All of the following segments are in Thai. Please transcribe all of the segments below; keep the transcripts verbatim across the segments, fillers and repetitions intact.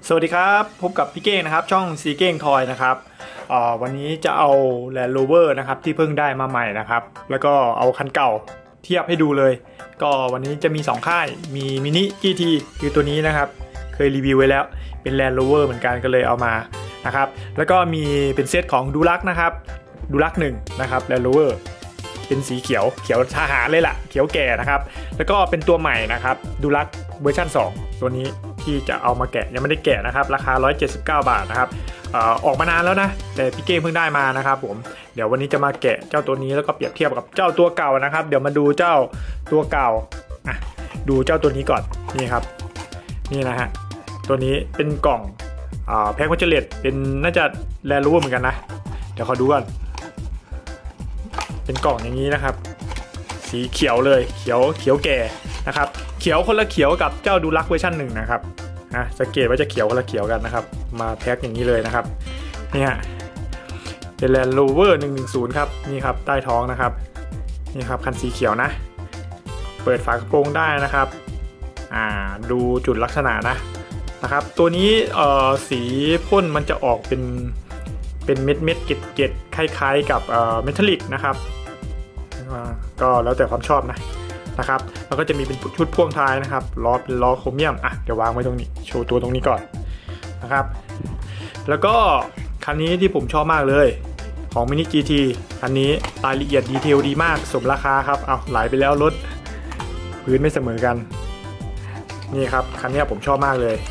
สวัสดีครับพบกับพี่เก้งนะครับช่องซีเก้งทอยนะครับวันนี้จะเอา Land Rover นะครับที่เพิ่งได้มาใหม่นะครับแล้วก็เอาคันเก่าเทียบให้ดูเลยก็วันนี้จะมีสองค่ายมีมินิ จี ที คือตัวนี้นะครับเคยรีวิวไว้แล้วเป็น Land Rover เหมือนกันก็เลยเอามานะครับแล้วก็มีเป็นเซตของดูลักนะครับดูลักหนึ่งนะครับ Land Rover เป็นสีเขียวเขียวทหารเลยล่ะเขียวแก่นะครับแล้วก็เป็นตัวใหม่นะครับดูลักเวอร์ชันสองตัวนี้ที่จะเอามาแกะยังไม่ได้แกะนะครับราคาหนึ่งร้อยเจ็ดสิบเก้าบาทนะครับออออกมานานแล้วนะแต่พี่เก้งเพิ่งได้มานะครับผมเดี๋ยววันนี้จะมาแกะเจ้าตัวนี้แล้วก็เปรียบเทียบกับเจ้าตัวเก่านะครับเดี๋ยวมาดูเจ้าตัวเก่าอ่ะดูเจ้าตัวนี้ก่อนนี่ครับนี่นะฮะตัวนี้เป็นกล่องอ่าแพ็ควัชเลตเป็นน่าจะแลนด์โรเวอร์เหมือนกันนะเดี๋ยวขอดูก่อนเป็นกล่องอย่างนี้นะครับสีเขียวเลยเขียวเขียวแก่นะครับเขียวคนละเขียวกับเจ้าดูลักเวอร์ชันหนึ่งนะครับนะสังเกตว่าจะเขียวคนละเขียวกันนะครับมาแพ็คอย่างนี้เลยนะครับนี่ฮะเป็น Land Rover หนึ่งหนึ่งศูนย์ครับนี่ครับใต้ท้องนะครับนี่ครับคันสีเขียวนะเปิดฝากระโปรงได้นะครับอ่าดูจุดลักษณะนะนะครับตัวนี้เอ่อสีพ่นมันจะออกเป็นเป็นเม็ดเม็ดเกล็ดเกล็ดคล้ายๆกับเอ่อเมทัลลิกนะครับก็แล้วแต่ความชอบนะนะครับแล้วก็จะมีเป็นชุดพ่วงท้ายนะครับล้อเป็นล้อโครเมียมอ่ะเดี๋ยววางไว้ตรงนี้โชว์ตัวตรงนี้ก่อนนะครับแล้วก็คันนี้ที่ผมชอบมากเลยของ Mini จี ที คันนี้รายละเอียดดีเทลดีมากสมราคาครับเอาไหลไปแล้วรถพื้นไม่เสมอกันนี่ครับคันนี้ผมชอบมากเลย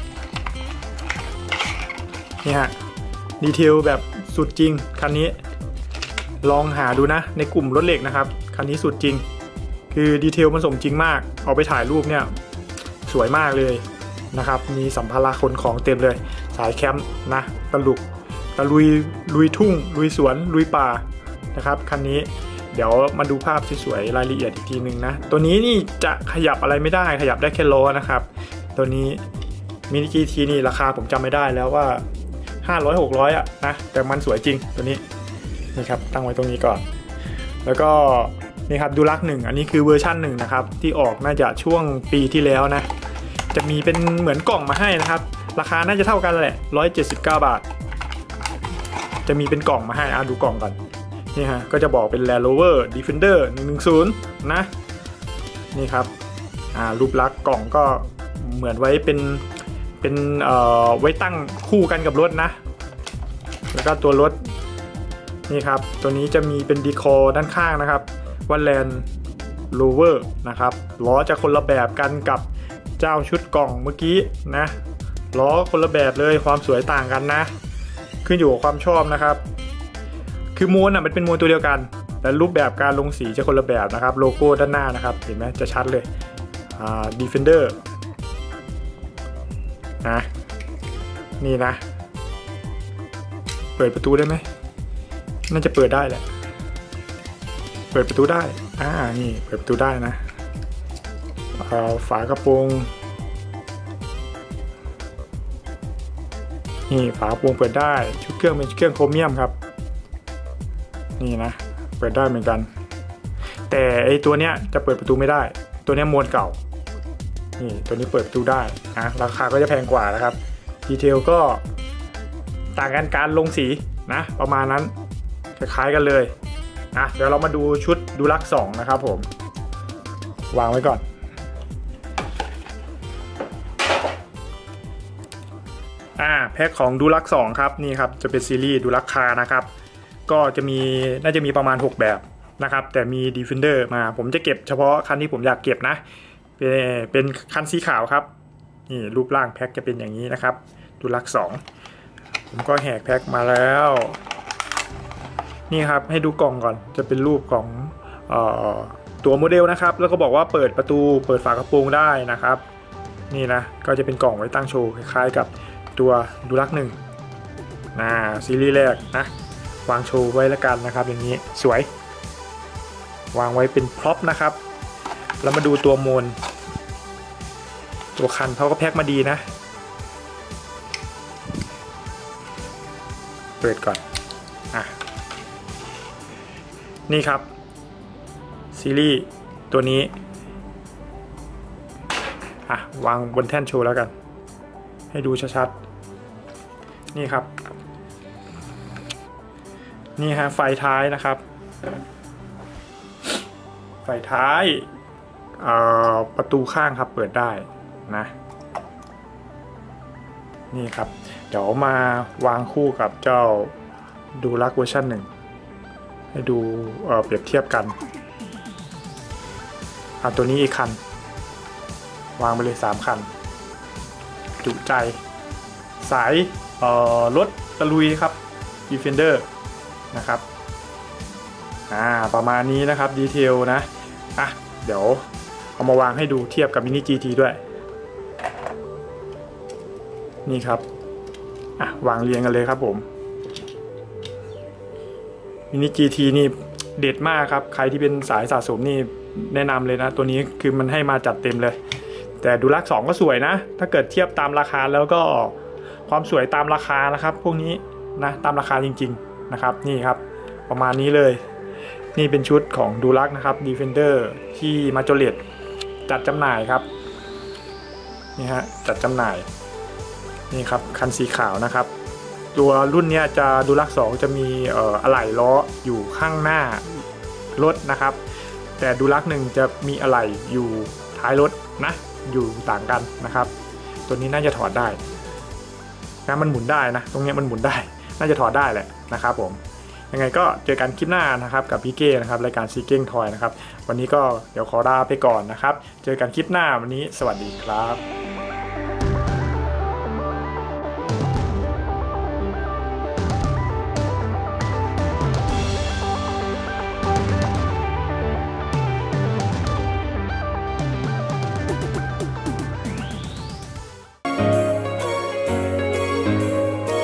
นี่ฮะดีเทลแบบสุดจริงคันนี้ลองหาดูนะในกลุ่มรถเหล็กนะครับคันนี้สุดจริงคือดีเทลมันสมจริงมากเอาไปถ่ายรูปเนี่ยสวยมากเลยนะครับมีสัมภาระขนของเต็มเลยสายแคมป์นะตะลุกตะลุยลุยทุ่งลุยสวนลุยป่านะครับคันนี้เดี๋ยวมาดูภาพสวยๆรายละเอียดอีกทีนึงนะตัวนี้นี่จะขยับอะไรไม่ได้ขยับได้แค่ล้อนะครับตัวนี้มินิ จี ที นี่ราคาผมจำไม่ได้แล้วว่าห้าร้อย หกร้อยอ่ะนะแต่มันสวยจริงตัวนี้นี่ครับตั้งไว้ตรงนี้ก่อนแล้วก็นี่ครับดูลักหนึ่งอันนี้คือเวอร์ชันหนึ่งนะครับที่ออกน่าจะช่วงปีที่แล้วนะจะมีเป็นเหมือนกล่องมาให้นะครับราคาน่าจะเท่ากันแหละหนึ่งร้อยเจ็ดสิบเก้าบาทจะมีเป็นกล่องมาให้อ่ะดูกล่องก่อนนี่ฮะก็จะบอกเป็น Land Rover Defender หนึ่งหนึ่งศูนย์นะนี่ครับอ่ารูปลักษณ์กล่องก็เหมือนไว้เป็นเป็นเอ่อไว้ตั้งคู่กันกับรถนะแล้วก็ตัวรถนี่ครับตัวนี้จะมีเป็นดีคอร์ด้านข้างนะครับว่า Land Rover นะครับล้อจะคนละแบบกันกับเจ้าชุดกล่องเมื่อกี้นะล้อคนละแบบเลยความสวยต่างกันนะขึ้นอยู่กับความชอบนะครับคือมวลอ่ะมันเป็นมวลตัวเดียวกันแต่รูปแบบการลงสีจะคนละแบบนะครับโลโก้ด้านหน้านะครับเห็นไหมจะชัดเลยอ่า Defender นะนี่นะเปิดประตูได้ไหมน่าจะเปิดได้แหละเปิดประตูได้อ่านี่เปิดประตูได้นะฝากระโปรงนี่ฝากระโปรงเปิดได้ชุดเครื่องเป็นเครื่องโครเมียมครับนี่นะเปิดได้เหมือนกันแต่ไอตัวเนี้ยจะเปิดประตูไม่ได้ตัวเนี้ยมวลเก่านี่ตัวนี้เปิดประตูได้นะราคาก็จะแพงกว่านะครับดีเทลก็ต่างกันการลงสีนะประมาณนั้นคล้ายๆกันเลยอ่ะเดี๋ยวเรามาดูชุดดูลักสองนะครับผมวางไว้ก่อนอ่าแพ็คของดูลักสองครับนี่ครับจะเป็นซีรีส์ดูลักคานะครับก็จะมีน่าจะมีประมาณหกแบบนะครับแต่มี Defender มาผมจะเก็บเฉพาะคันที่ผมอยากเก็บนะเป็นเป็นคันสีขาวครับนี่รูปร่างแพ็คจะเป็นอย่างนี้นะครับดูลักสองผมก็แหกแพ็คมาแล้วนี่ครับให้ดูกล่องก่อนจะเป็นรูปของเอ่อตัวโมเดลนะครับแล้วก็บอกว่าเปิดประตูเปิดฝากระโปรงได้นะครับนี่นะก็จะเป็นกล่องไว้ตั้งโชว์คล้ายๆกับตัวดูลักหนึ่งนะซีรีส์แรกนะวางโชว์ไว้แล้วกันนะครับอย่างนี้สวยวางไว้เป็นพร็อพนะครับแล้วมาดูตัวโมนตัวคันเขาก็แพ็คมาดีนะเปิดก่อนอ่ะนี่ครับซีรีส์ตัวนี้อ่ะวางบนแท่นโชว์แล้วกันให้ดูชัดๆนี่ครับนี่ฮะไฟท้ายนะครับไฟท้ายประตูข้างครับเปิดได้นะนี่ครับเดี๋ยวมาวางคู่กับเจ้าดูลักเวอร์ชันหนึ่งให้ดูเเปรียบเทียบกันเอาตัวนี้อีกคันวางไปเลยสามคันจุใจสายรถตะลุยครับ Defender นะครับอ่าประมาณนี้นะครับดีเทลนะอ่ะเดี๋ยวเอามาวางให้ดูเทียบกับมินิ จี ที ด้วยนี่ครับอ่ะวางเรียงกันเลยครับผมมินิ จี ที นี่เด็ดมากครับใครที่เป็นสายสะสมนี่แนะนำเลยนะตัวนี้คือมันให้มาจัดเต็มเลยแต่ดูลักสองก็สวยนะถ้าเกิดเทียบตามราคาแล้วก็ความสวยตามราคานะครับพวกนี้นะตามราคาจริงๆนะครับนี่ครับประมาณนี้เลยนี่เป็นชุดของดูลักนะครับ Defender ที่มาโจเลตจัดจำหน่ายครับนี่ฮะจัดจำหน่ายนี่ครับคันสีขาวนะครับตัวรุ่นนี้จะดูลักสองจะมีเอ่ออะไหล่ล้ออยู่ข้างหน้ารถนะครับแต่ดูลักหนึ่งจะมีอะไหล่อยู่ท้ายรถนะอยู่ต่างกันนะครับตัวนี้น่าจะถอดได้นะมันหมุนได้นะตรงนี้มันหมุนได้น่าจะถอดได้แหละนะครับผมยังไงก็เจอกันคลิปหน้านะครับกับพี่เก้นะครับรายการซีเก้งทอยนะครับวันนี้ก็เดี๋ยวขอลาไปก่อนนะครับเจอกันคลิปหน้าวันนี้สวัสดีครับ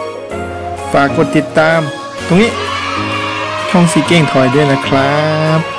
ฝากกดติดตามตรงนี้ช่องซีเก้งทอยด้วยนะครับ